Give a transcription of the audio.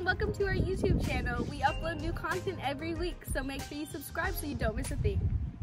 and welcome to our YouTube channel. We upload new content every week, so make sure you subscribe so you don't miss a thing.